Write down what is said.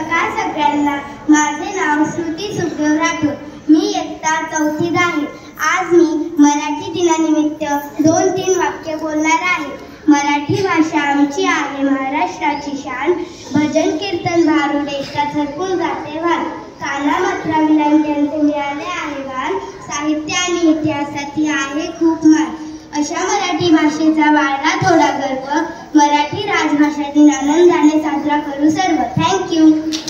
सकाळ सगळ्यांना. माझे नाव श्रुती सुखदेव राठोड. मी इयत्ता चौथीत आहे. आज मी मराठी दिनानिमित्त 2-3 वाक्य बोलणार आहे. मराठी भाषा आमची आहे महाराष्ट्राची शान. भजन कीर्तन भारुड एकटा झरपून जाते वान. काना मात्रा विलांट्यांचे मिळाले आहे गान. साहित्य आणि इतिहासाची आहे खूप मान. अशा मराठी भाषेचा वाढला थोडा गर्व. मराठी राजभाषा दिन आनंदाने साजरा करू सर्व. थँक्यू.